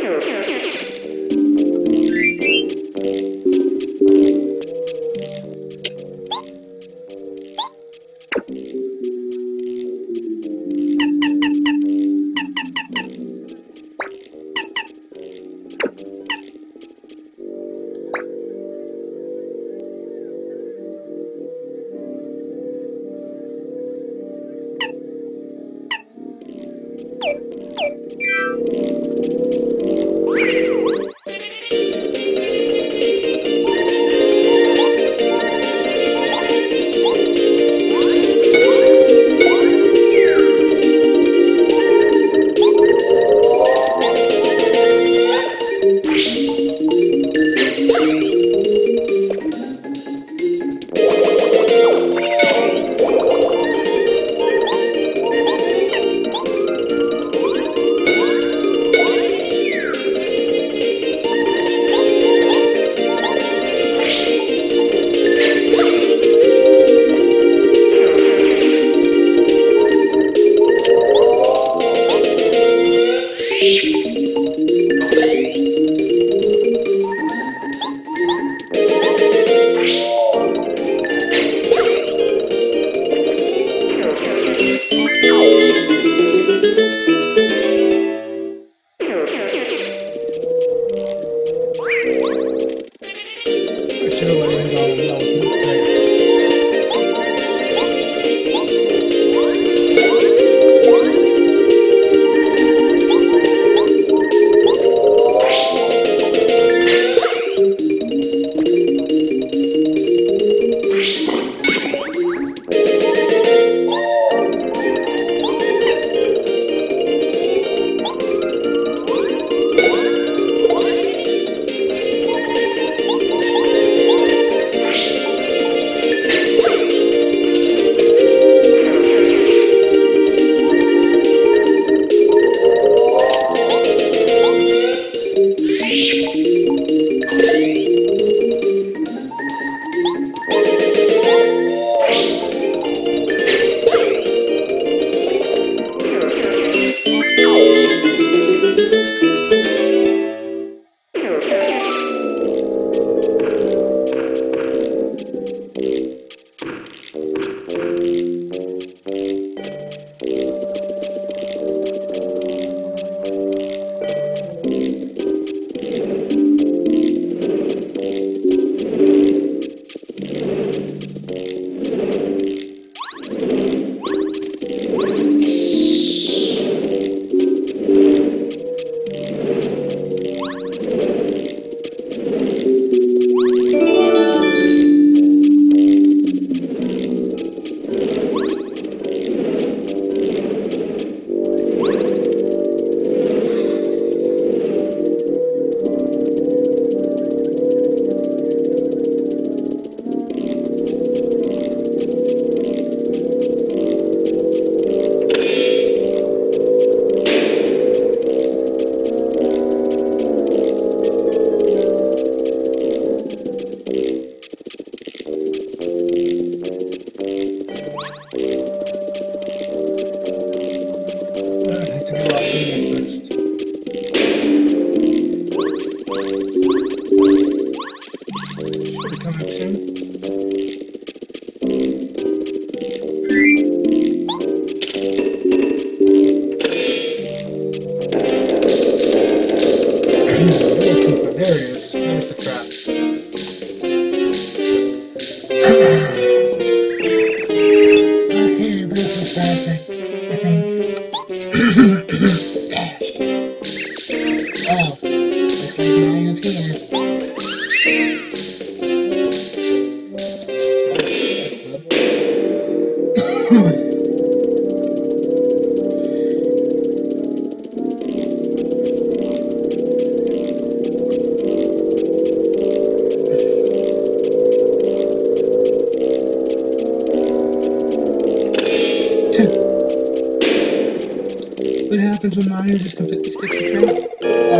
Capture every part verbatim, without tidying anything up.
What happens when Mario just completely skips the track?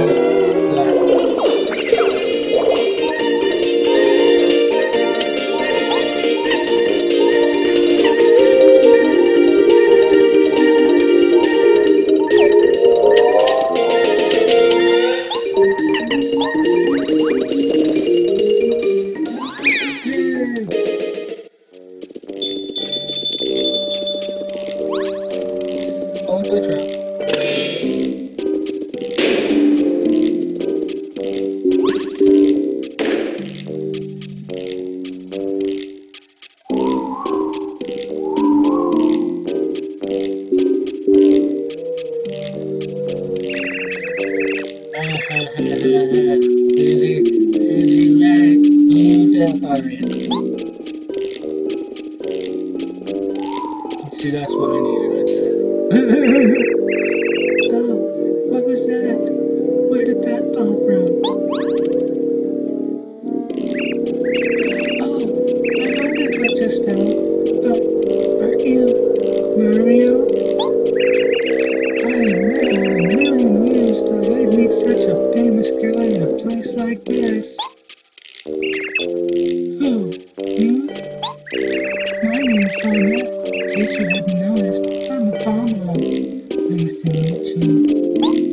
Oh, yeah. Susie, Susie, right? You deaf already. See, that's what I needed right there. Oh, what was that? Where did that fall from? Oh, I wondered what just fell. But aren't you Mario? I have never in a million years thought I'd meet such a famous guy in a place like this. Who? Me? My name's Palmer. In case you hadn't noticed, I'm a Palmer. Pleased to meet you.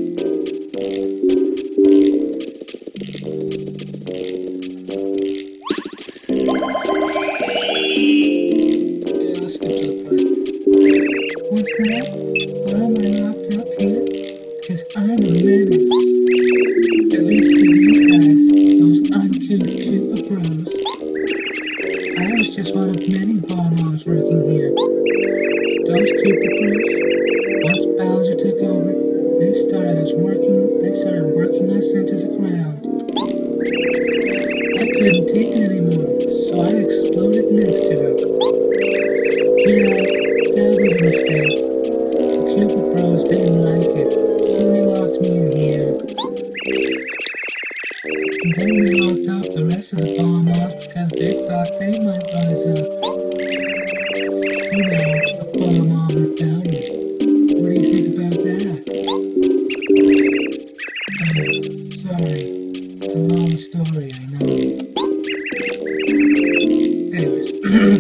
Yeah, let's get to the part. What's that? Why am I locked up here? Because I'm a menace. At least to these guys, those uncouth Koopa Bros. I was just one of many Bob-Ombs working here. Those Koopa Bros, once Bowser took over, they started us working. They started working us into the ground. I couldn't take it anymore, so I exploded next to them. Yeah, that was a mistake. The Koopa Bros didn't like it, so they locked me in here. And then they locked up the rest of the Bob-Ombs because they thought they might rise up. You know, a Bob-Omb rebellion. What do you think about that? Oh, sorry. It's a long story, I know. Anyways.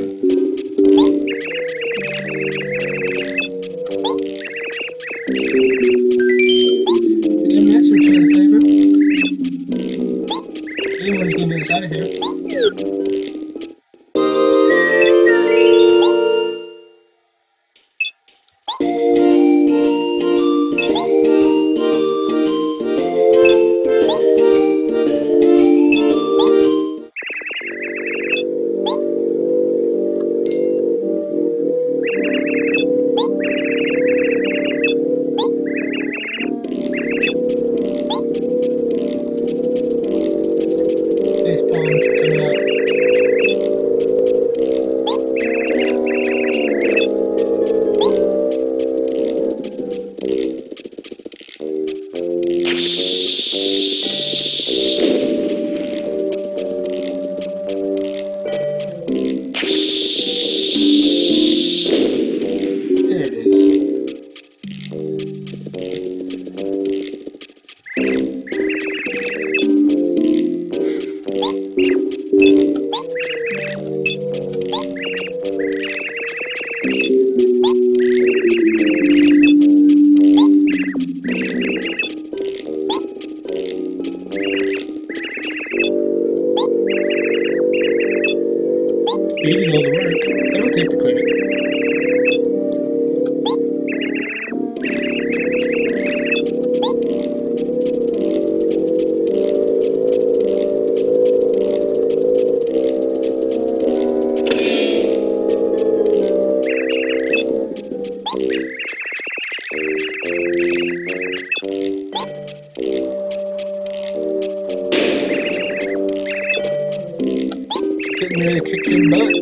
Did I match or try to favor? Anyone's gonna be inside of here. You did all the work. I don't take the credit. Getting ready to kick your butt.